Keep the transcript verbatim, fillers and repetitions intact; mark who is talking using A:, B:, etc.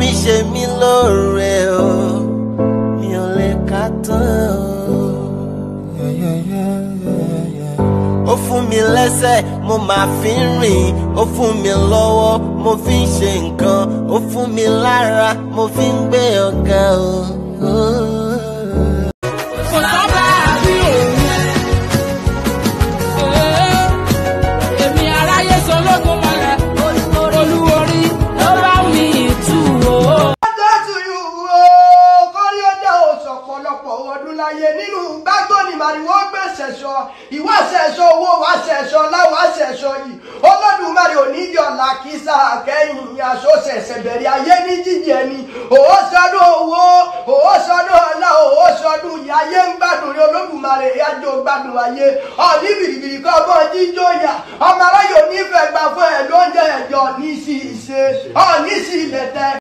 A: mi ṣe mí lóore o, mi ò lè kà tán o. Ó fún mi lẹ́sẹ̀, mo máa fi ń rìn. Ó fún mi lọ́wọ́, mo fi ń ṣe nǹkan. Ó fún mi lára, mo fi ń gbé ọ̀gá o.
B: Kò sábà bí òun. Èmi aráyé sológun mọ́lẹ̀. Olúworí ló bá mi tù o.
C: Kọ́rí ó dá oṣù ọ̀pọ̀lọpọ̀ ọdún láyé nínú gbágbó ni màrìwó gbé ṣẹ̀ṣọ́. Ìwà ṣẹ̀ṣọ́ owó wá ṣẹ̀ṣọ́ láwá ṣẹ̀ṣọ́ yìí. Olódùmarè oníjọ́ làkísà kẹ́yìn aṣọ ṣẹ̀ṣẹ̀ bẹ̀rẹ̀ ayé ní jíjẹ ni. Òó sọdún owó, òó sọdún ọlá, òó sọdún ìyá ayé ń gbádùn rí Olódùmarè yájọ́ gbádùn ayé. Ọ̀ní bìrìbìrì kan bọ́ jíjó yà. Ọmọ aráyò nífẹ̀ẹ́ gbà fún ẹ̀ lóúnjẹ ẹ̀jọ̀ ní sí ìṣe. Ọ̀ní sí ilẹ̀ tẹ.